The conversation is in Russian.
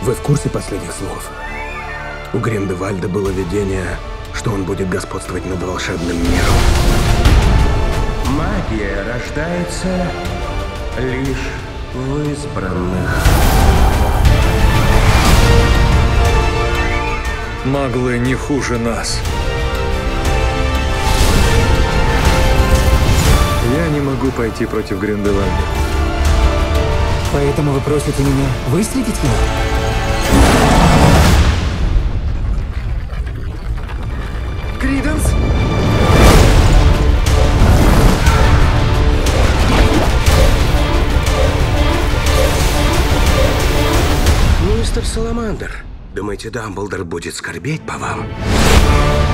Вы в курсе последних слов? У Гриндевальда было видение, что он будет господствовать над волшебным миром. Магия рождается лишь в избранных. Маглы не хуже нас. Я не могу пойти против Гриндевальда. Поэтому вы просите меня выследить его? Криденс? Мистер Саламандр, думаете, Дамблдор будет скорбеть по вам?